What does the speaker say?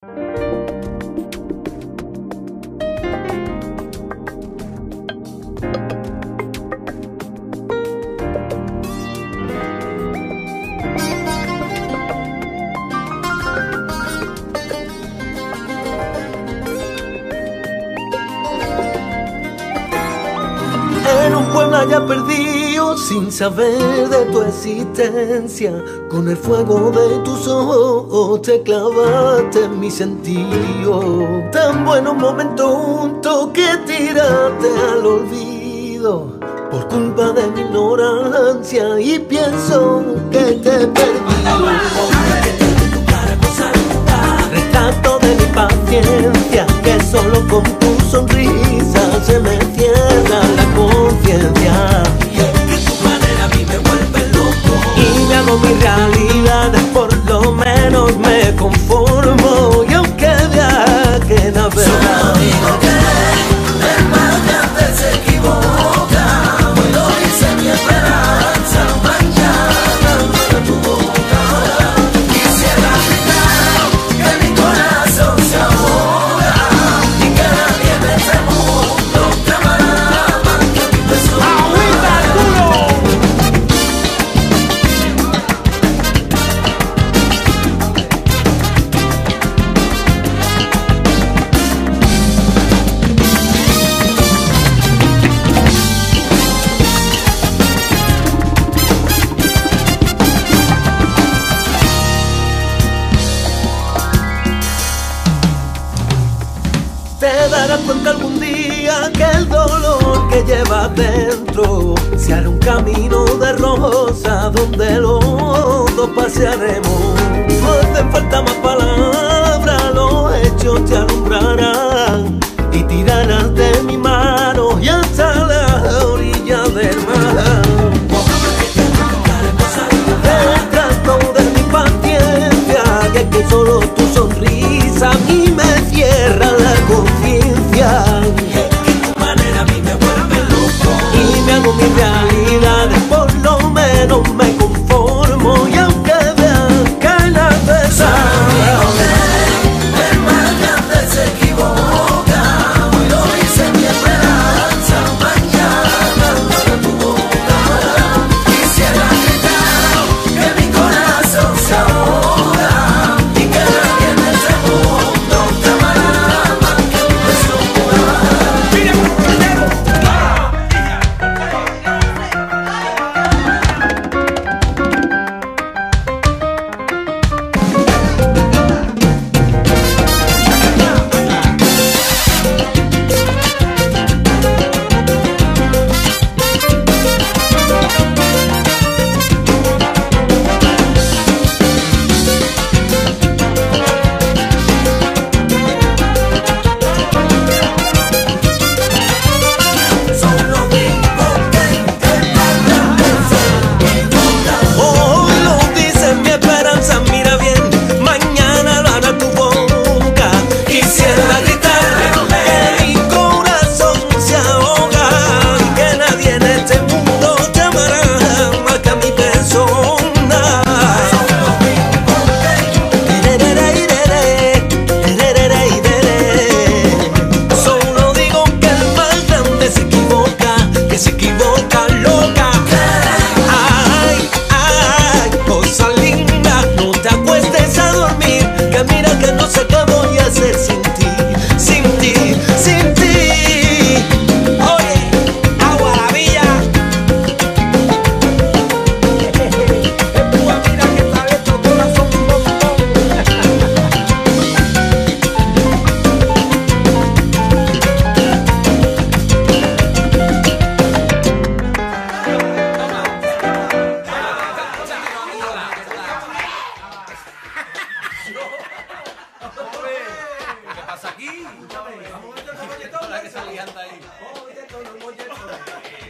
En un pueblo allá perdido, sin saber de tu existencia, con el fuego de tus ojos te clavaste en mi sentido. Tan buenos momentos juntos que tiraste al olvido, por culpa de mi ignorancia, y pienso que te he perdido. Retrato de mi paciencia, que solo con tu sonrisa se me cierra la conciencia. Y es que tu manera a mí me vuelve loco, Y me hago mi realidad, por lo menos me conformo. Y aunque vea que navegar, solo digo que el mal que antes se equivoca, hoy lo hice mi esperanza, mañana no tu boca. Quisiera gritar que mi corazón se ahoga y que nadie en este mundo te amará más que mi persona. te darás cuenta algún día que el dolor que llevas dentro se hará un camino de rosa donde los dos pasearemos. No hacen falta más palabras, los hechos te alumbrarán y tirarás de mi mano y hasta la orilla del mar. El trato de mi paciencia, que solo tu sonrisa a mí me cierra la conciencia. Y es que tu manera a mí me vuelve loco, Y me hago mi realidad, por lo menos me conformo. Y aunque vean que la el mal que antes se equivoca, hoy lo hice mi esperanza, mañana no tu boca. Quisiera gritar que mi corazón se ahoga y que nadie en este mundo te amará más que mi persona. Solo digo que tardan en ser equivocados. hoy lo dice mi esperanza, mira bien, mañana lo hará tu boca. Quisiera gritar que mi corazón se ahoga y que nadie en este mundo te amará más que a mi persona. Solo digo que el mal grande se equivoca, que se equivoca loca. Ay, ay, cosa linda, no te acuestes a dormir, que mira que no sé qué voy a hacer sin ti, sin ti, sin ti. Oye, agua a la villa. Mira que sale tu corazón bombón. ¿Qué pasa aquí? Vamos a ver, que está liando ahí.